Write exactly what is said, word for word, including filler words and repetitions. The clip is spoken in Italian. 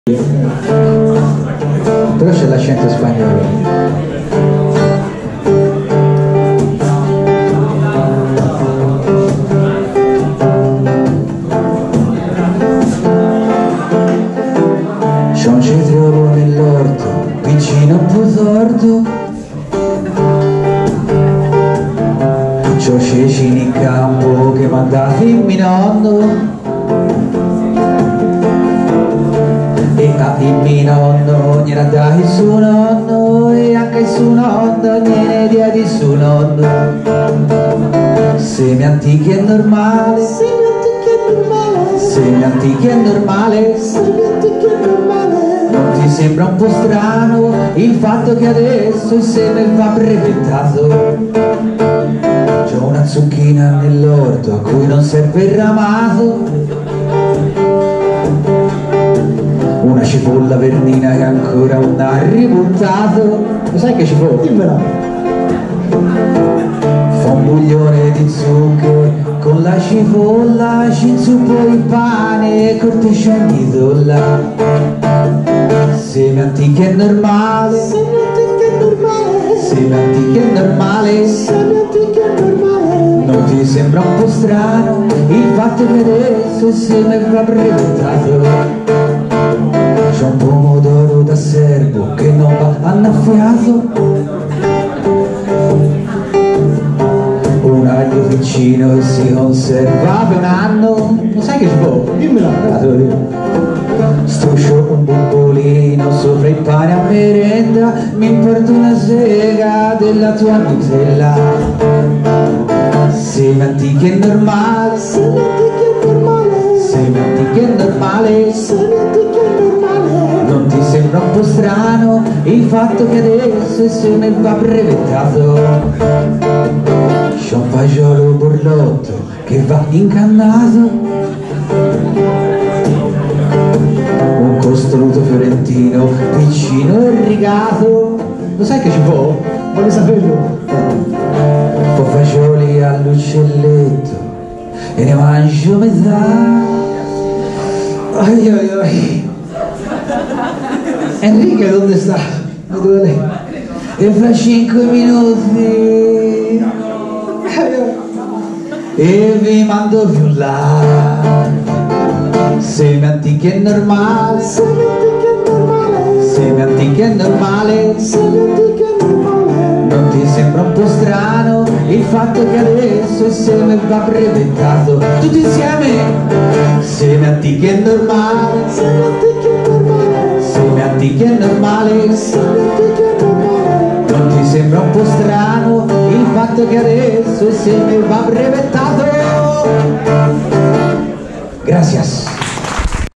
Però c'è l'accento spagnolo. Ciò ci trovo nell'orto, vicino a Pusordo. C'ho cecini in campo che m'ha dato il mio nonno. E a il mio nonno gliene ha dato il suo nonno, e anche il suo nonno gliene diede il suo nonno. Semi antichi è normale, semi antichi è normale, semi antichi è normale, semi antichi è normale. Non ti sembra un po' strano il fatto che adesso il seme va brevettato? C'ho una zucchina nell'orto a cui non serve il ramato, una cipolla verdina che ancora non ha ributtato. Lo sai che cipolla? Dimmela. Fa un buglione di zucchero con la cipolla, ci inzuppo il pane e corteccia di dolla. Semi antichi è normale, semi antichi è normale, semi antichi è normale, semi antichi è normale. Non ti sembra un po' strano il fatto che adesso il seme va brevettato? C'è un pomodoro da serbo che non va annaffiato, un aglio piccino che si conserva per un anno. Lo sai che ci può? Dimmela. Struscio un bombolino sopra il pane a merenda, mi porto una sega della tua Nutella. Semi antichi è normale, semi antichi è normale, semi antichi è normale, semi antichi è normale. Non ti sembra un po' strano il fatto che adesso il seme va brevettato? C'è un fagiolo borlotto che va incannato, un costruto fiorentino piccino e rigato. Lo sai che ci può? Vuole saperlo? Poi fagioli all'uccelletto e ne mangio metà. Ai ai ai. Enrique dove sta? E fra cinque minuti e vi mando più là. Semi antichi è normale, semi antichi è normale, semi antichi è normale, semi antichi è normale. Non ti sembra un po' strano il fatto che adesso il seme va brevettato? Tutti insieme! Semi antichi è normale, semi antichi è normale, semi antichi è normale, semi antichi è normale. Non ti sembra un po' strano il fatto che adesso il seme va brevettato? Gracias.